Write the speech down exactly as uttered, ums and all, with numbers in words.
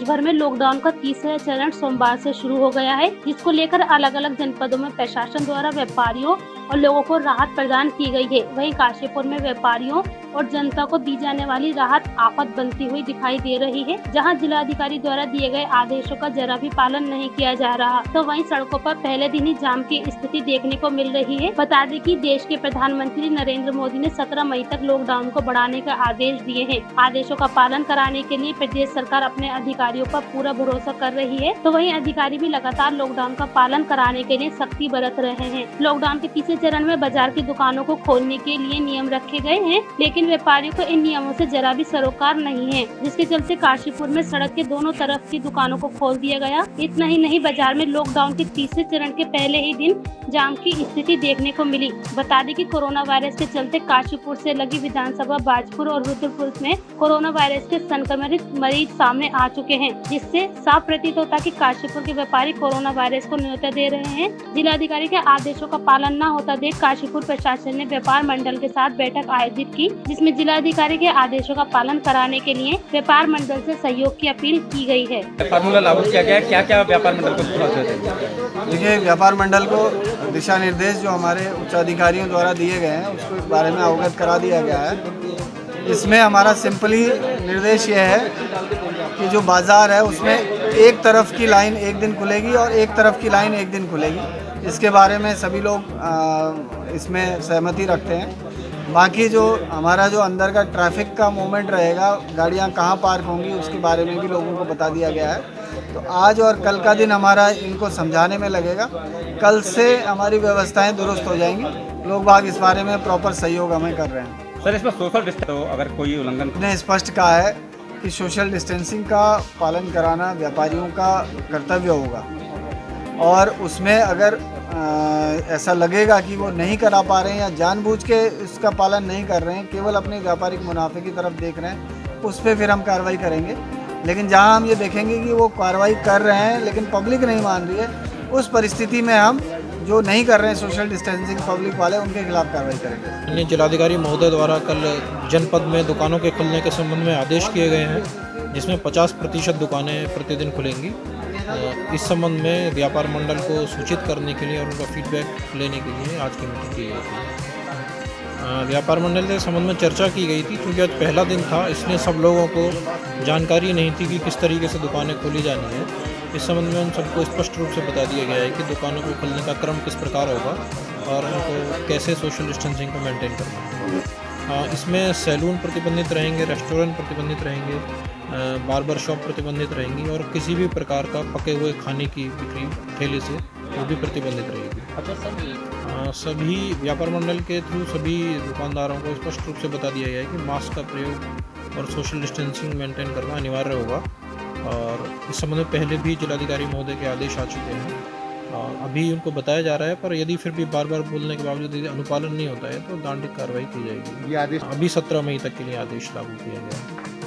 देश भर में लॉकडाउन का तीसरा चरण सोमवार से शुरू हो गया है, जिसको लेकर अलग अलग जनपदों में प्रशासन द्वारा व्यापारियों और लोगों को राहत प्रदान की गई है। वहीं काशीपुर में व्यापारियों और जनता को दी जाने वाली राहत आफत बनती हुई दिखाई दे रही है, जहां जिलाधिकारी द्वारा दिए गए आदेशों का जरा भी पालन नहीं किया जा रहा, तो वहीं सड़कों पर पहले दिन ही जाम की स्थिति देखने को मिल रही है। बता दें कि देश के प्रधानमंत्री नरेंद्र मोदी ने सत्रह मई तक लॉकडाउन को बढ़ाने का आदेश दिए हैं। आदेशों का पालन कराने के लिए प्रदेश सरकार अपने अधिकारियों पर पूरा भरोसा कर रही है, तो वहीं अधिकारी भी लगातार लॉकडाउन का पालन कराने के लिए सख्ती बरत रहे हैं। लॉकडाउन के तीसरे चरण में बाजार की दुकानों को खोलने के लिए नियम रखे गए हैं, लेकिन व्यापारियों को इन नियमों से जरा भी सरोकार नहीं है, जिसके चलते काशीपुर में सड़क के दोनों तरफ की दुकानों को खोल दिया गया। इतना ही नहीं, बाजार में लॉकडाउन के तीसरे चरण के पहले ही दिन जाम की स्थिति देखने को मिली। बता दें कि कोरोना वायरस के चलते काशीपुर से लगी विधानसभा बाजपुर और रुद्रपुर में कोरोना वायरस के संक्रमित मरीज सामने आ चुके हैं, जिससे साफ प्रतीत होता कि काशीपुर के व्यापारी कोरोना वायरस को न्योता दे रहे हैं। जिलाधिकारी के आदेशों का पालन न होता देख काशीपुर प्रशासन ने व्यापार मंडल के साथ बैठक आयोजित की, जिसमें जिलाधिकारी के आदेशों का पालन कराने के लिए व्यापार मंडल से सहयोग की अपील की गई है। व्यापार मंडल लागू किया गया है, क्या क्या व्यापार मंडल को? देखिए, व्यापार मंडल को दिशा निर्देश जो हमारे उच्च अधिकारियों द्वारा दिए गए हैं उसको इस बारे में अवगत करा दिया गया है। इसमें हमारा सिंपली निर्देश ये है कि जो बाज़ार है उसमें एक तरफ की लाइन एक दिन खुलेगी और एक तरफ की लाइन एक दिन खुलेगी। इसके बारे में सभी लोग इसमें सहमति रखते हैं। बाकी जो हमारा जो अंदर का ट्रैफिक का मूवमेंट रहेगा, गाड़ियां कहां पार्क होंगी, उसके बारे में भी लोगों को बता दिया गया है। तो आज और कल का दिन हमारा इनको समझाने में लगेगा। कल से हमारी व्यवस्थाएं दुरुस्त हो जाएंगी। लोग बाग इस बारे में प्रॉपर सहयोग हमें कर रहे हैं। सर, इसमें सोशल डिस्टेंस तो अगर कोई उल्लंघन ने स्पष्ट कहा है कि सोशल डिस्टेंसिंग का पालन कराना व्यापारियों का कर्तव्य होगा, और उसमें अगर आ, ऐसा लगेगा कि वो नहीं करा पा रहे हैं या जानबूझ के इसका पालन नहीं कर रहे हैं, केवल अपने व्यापारिक मुनाफे की तरफ देख रहे हैं, उस पर फिर हम कार्रवाई करेंगे। लेकिन जहां हम ये देखेंगे कि वो कार्रवाई कर रहे हैं लेकिन पब्लिक नहीं मान रही है, उस परिस्थिति में हम जो नहीं कर रहे हैं सोशल डिस्टेंसिंग पब्लिक वाले, उनके खिलाफ कार्रवाई करेंगे। जिलाधिकारी महोदय द्वारा कल जनपद में दुकानों के खुलने के संबंध में आदेश किए गए हैं, जिसमें पचास प्रतिशत दुकानें प्रतिदिन खुलेंगी। इस संबंध में व्यापार मंडल को सूचित करने के लिए और उनका फीडबैक लेने के लिए आज की मीटिंग की गई थी। व्यापार मंडल के संबंध में चर्चा की गई थी, क्योंकि आज पहला दिन था, इसलिए सब लोगों को जानकारी नहीं थी कि किस तरीके से दुकानें खोली जानी है। इस संबंध में उन सबको स्पष्ट रूप से बता दिया गया है कि दुकानों को खोलने का क्रम किस प्रकार होगा और उनको कैसे सोशल डिस्टेंसिंग को मेंटेन करना है। इसमें सैलून प्रतिबंधित रहेंगे, रेस्टोरेंट प्रतिबंधित रहेंगे, बार्बर शॉप प्रतिबंधित रहेंगी और किसी भी प्रकार का पके हुए खाने की बिक्री ठेले से वो भी प्रतिबंधित रहेगी। अच्छा सर, सभी व्यापार मंडल के थ्रू सभी दुकानदारों को स्पष्ट रूप से बता दिया गया है कि मास्क का प्रयोग और सोशल डिस्टेंसिंग मेंटेन करना अनिवार्य होगा, और इस संबंध में पहले भी जिलाधिकारी महोदय के आदेश आ चुके हैं। अभी उनको बताया जा रहा है, पर यदि फिर भी बार बार बोलने के बावजूद यदि अनुपालन नहीं होता है तो दंडित कार्रवाई की जाएगी। ये आदेश अभी सत्रह मई तक के लिए आदेश लागू किया गया है।